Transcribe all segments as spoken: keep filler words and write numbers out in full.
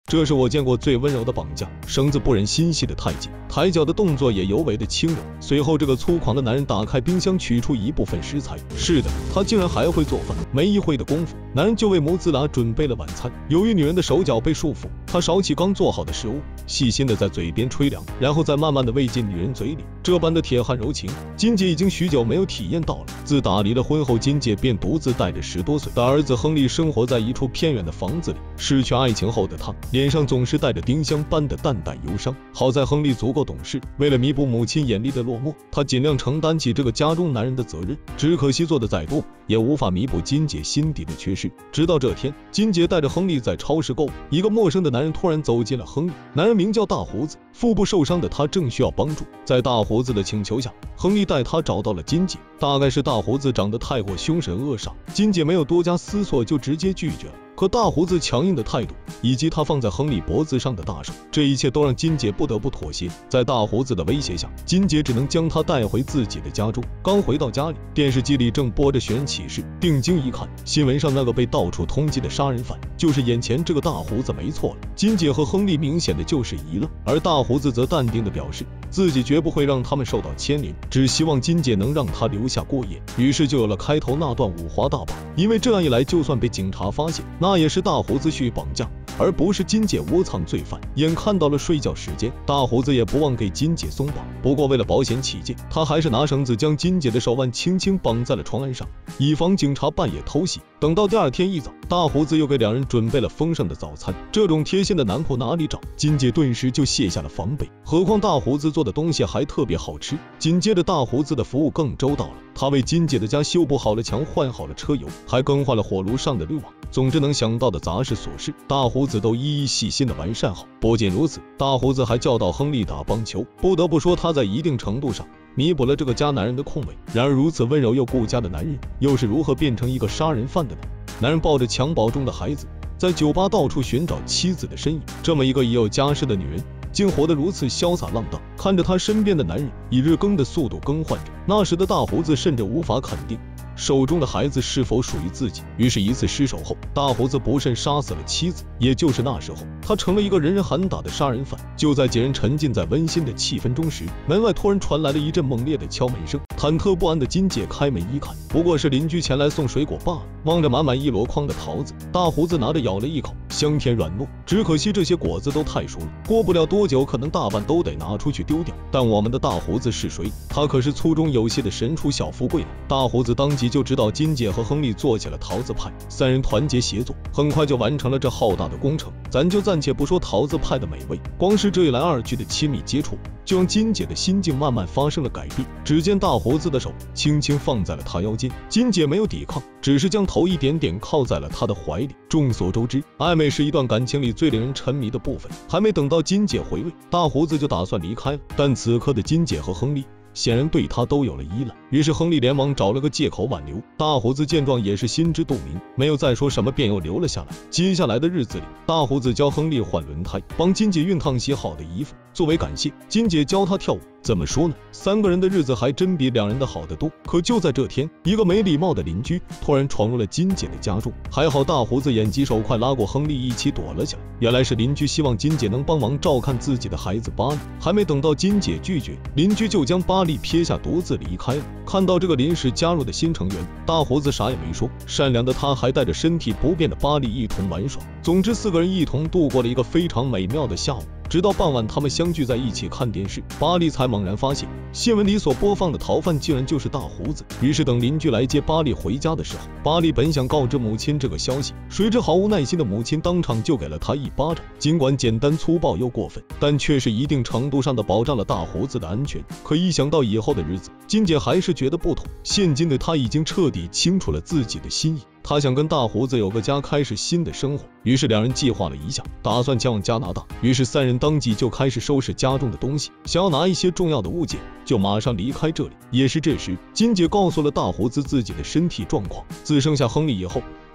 这是我见过最温柔的绑架，绳子不忍心系得太紧，抬脚的动作也尤为的轻柔。随后，这个粗犷的男人打开冰箱，取出一部分食材。是的，他竟然还会做饭。没一会的功夫，男人就为母子俩准备了晚餐。由于女人的手脚被束缚，他烧起刚做好的食物，细心的在嘴边吹凉，然后再慢慢的喂进女人嘴里。这般的铁汉柔情，金姐已经许久没有体验到了。自打离了婚后，金姐便独自带着十多岁的儿子亨利生活在一处偏远的房子里。失去爱情后的他，脸上总是带着丁香般的淡淡忧伤。好在亨利足够懂事，为了弥补母亲眼里的落寞，他尽量承担起这个家中男人的责任。只可惜做的再多，也无法弥补金姐心底的缺失。直到这天，金姐带着亨利在超市购物，一个陌生的男人突然走进了亨利。男人名叫大胡子，腹部受伤的他正需要帮助。在大胡子的请求下，亨利带他找到了金姐。大概是大胡子长得太过凶神恶煞，金姐没有多加思索就直接拒绝了。可大胡子强硬的态度，以及他放在亨利脖子上的大手，这一切都让金姐不得不妥协。在大胡子的威胁下，金姐只能将他带回自己的家中。刚回到家里，电视机里正播着寻人启事，定睛一看，新闻上那个被到处通缉的杀人犯就是眼前这个大胡子，没错了。金姐和亨利明显的就是疑了，而大胡子则淡定的表示自己绝不会让他们受到牵连，只希望金姐能让他留下过夜。于是就有了开头那段五花大绑，因为这样一来，就算被警察发现，那也是大胡子去绑架，而不是金姐窝藏罪犯。眼看到了睡觉时间，大胡子也不忘给金姐松绑。不过为了保险起见，他还是拿绳子将金姐的手腕轻轻绑在了床案上，以防警察半夜偷袭。等到第二天一早，大胡子又给两人准备了丰盛的早餐。这种贴心的男仆哪里找？金姐顿时就卸下了防备。何况大胡子做的东西还特别好吃。紧接着大胡子的服务更周到了，他为金姐的家修补好了墙，换好了车油，还更换了火炉上的滤网。总之能想到的杂事琐事，大胡子都一一细心的完善好。不仅如此，大胡子还教导亨利打棒球。不得不说，他在一定程度上弥补了这个家男人的空位。然而如此温柔又顾家的男人，又是如何变成一个杀人犯的呢？男人抱着襁褓中的孩子，在酒吧到处寻找妻子的身影。这么一个已有家室的女人，竟活得如此潇洒浪荡。看着她身边的男人以日更的速度更换着，那时的大胡子甚至无法肯定手中的孩子是否属于自己。于是一次失手后，大胡子不慎杀死了妻子。也就是那时候，他成了一个人人喊打的杀人犯。就在几人沉浸在温馨的气氛中时，门外突然传来了一阵猛烈的敲门声。忐忑不安的金姐开门一看，不过是邻居前来送水果罢了。望着满满一箩筐的桃子，大胡子拿着咬了一口，香甜软糯。只可惜这些果子都太熟了，过不了多久可能大半都得拿出去丢掉。但我们的大胡子是谁？他可是粗中有细的神厨小富贵了。大胡子当即就知道金姐和亨利做起了桃子派，三人团结协作，很快就完成了这浩大的工程。咱就暂且不说桃子派的美味，光是这一来二去的亲密接触，就让金姐的心境慢慢发生了改变。只见大胡子的手轻轻放在了她腰间，金姐没有抵抗，只是将头一点点靠在了他的怀里。众所周知，暧昧是一段感情里最令人沉迷的部分。还没等到金姐回味，大胡子就打算离开了。但此刻的金姐和亨利显然对他都有了依赖，于是亨利连忙找了个借口挽留。大胡子见状也是心知肚明，没有再说什么，便又留了下来。接下来的日子里，大胡子教亨利换轮胎，帮金姐熨烫洗好的衣服。作为感谢，金姐教他跳舞。怎么说呢？三个人的日子还真比两人的好得多。可就在这天，一个没礼貌的邻居突然闯入了金姐的家中。还好大胡子眼疾手快，拉过亨利一起躲了起来。原来是邻居希望金姐能帮忙照看自己的孩子巴利。还没等到金姐拒绝，邻居就将巴利撇下独自离开了。看到这个临时加入的新成员，大胡子啥也没说，善良的他还带着身体不便的巴利一同玩耍。总之四个人一同度过了一个非常美妙的下午。直到傍晚，他们相聚在一起看电视，巴利才猛然发现新闻里所播放的逃犯竟然就是大胡子。于是等邻居来接巴利回家的时候，巴利本想告知母亲这个消息，谁知毫无耐心的母亲当场就给了他一巴掌。尽管简单粗暴又过分，但却是一定程度上的保障了大胡子的安全。可一想到以后的日子，金姐还是觉得不妥。现今的她已经彻底清楚了自己的心意，他想跟大胡子有个家，开始新的生活。于是两人计划了一下，打算前往加拿大。于是三人当即就开始收拾家中的东西，想要拿一些重要的物件就马上离开这里。也是这时，金姐告诉了大胡子自己的身体状况。自生下亨利以后，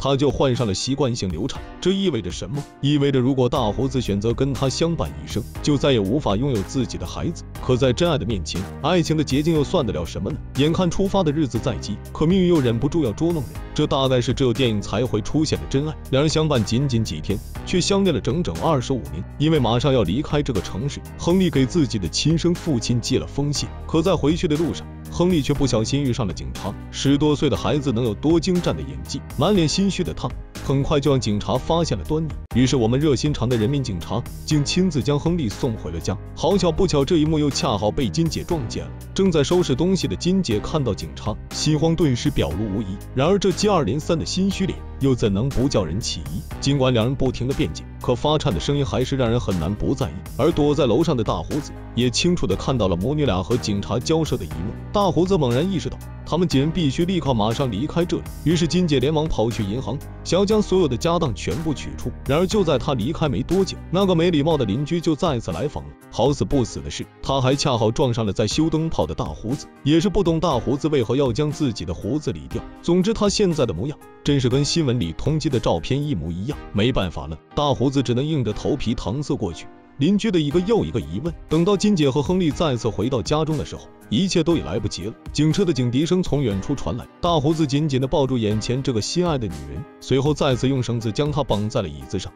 他就患上了习惯性流产。这意味着什么？意味着如果大胡子选择跟他相伴一生，就再也无法拥有自己的孩子。可在真爱的面前，爱情的捷径又算得了什么呢？眼看出发的日子在即，可命运又忍不住要捉弄人。这大概是只有电影才会出现的真爱。两人相伴仅仅几天，却相恋了整整二十五年。因为马上要离开这个城市，亨利给自己的亲生父亲寄了封信。可在回去的路上，亨利却不小心遇上了警察。十多岁的孩子能有多精湛的演技？满脸心虚的他，很快就让警察发现了端倪。于是我们热心肠的人民警察竟亲自将亨利送回了家。好巧不巧，这一幕又恰好被金姐撞见了。正在收拾东西的金姐看到警察，心慌顿时表露无遗。然而这接二连三的心虚脸，又怎能不叫人起疑？尽管两人不停的辩解，可发颤的声音还是让人很难不在意。而躲在楼上的大胡子也清楚的看到了母女俩和警察交涉的一幕。大胡子猛然意识到，他们几人必须立刻马上离开这里。于是金姐连忙跑去银行，想要将所有的家当全部取出。然而就在她离开没多久，那个没礼貌的邻居就再次来访了。好死不死的是，他还恰好撞上了在修灯泡的大胡子。也是不懂大胡子为何要将自己的胡子理掉。总之他现在的模样真是跟新闻里通缉的照片一模一样。没办法了，大胡子只能硬着头皮搪塞过去。邻居的一个又一个疑问，等到金姐和亨利再次回到家中的时候，一切都已来不及了。警车的警笛声从远处传来，大胡子紧紧地抱住眼前这个心爱的女人，随后再次用绳子将她绑在了椅子上。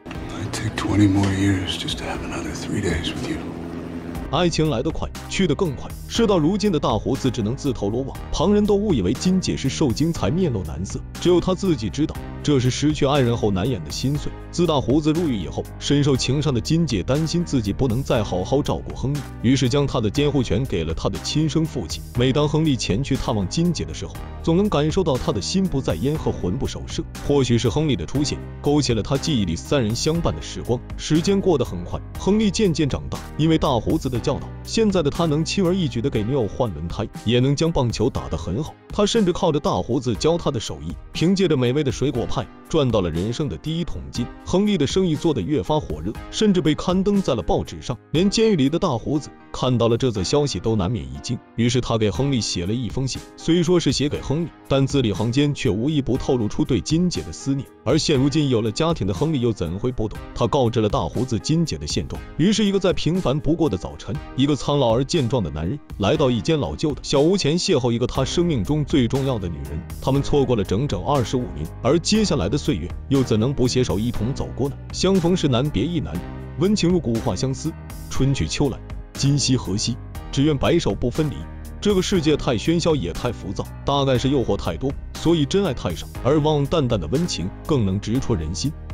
爱情来得快，去得更快。事到如今的大胡子只能自投罗网，旁人都误以为金姐是受精才面露难色，只有他自己知道，这是失去爱人后难掩的心碎。自大胡子入狱以后，深受情伤的金姐担心自己不能再好好照顾亨利，于是将他的监护权给了他的亲生父亲。每当亨利前去探望金姐的时候，总能感受到他的心不在焉和魂不守舍。或许是亨利的出现勾起了他记忆里三人相伴的时光。时间过得很快，亨利渐渐长大，因为大胡子的教导，现在的他能轻而易举地给女友换轮胎，也能将棒球打得很好。他甚至靠着大胡子教他的手艺，凭借着美味的水果派赚到了人生的第一桶金。亨利的生意做得越发火热，甚至被刊登在了报纸上，连监狱里的大胡子看到了这则消息都难免一惊。于是他给亨利写了一封信，虽说是写给亨利，但字里行间却无一不透露出对金姐的思念。而现如今有了家庭的亨利又怎会不懂？他告知了大胡子金姐的现状。于是一个再平凡不过的早晨，一个苍老而健壮的男人来到一间老旧的小屋前，邂逅一个他生命中最重要的女人。他们错过了整整二十五年，而接下来的岁月又怎能不携手一同走过呢？相逢是难，别亦难，温情如古话相思，春去秋来，今夕何夕，只愿白首不分离。这个世界太喧嚣也太浮躁，大概是诱惑太多，所以真爱太少，而往往淡淡的温情更能直戳人心。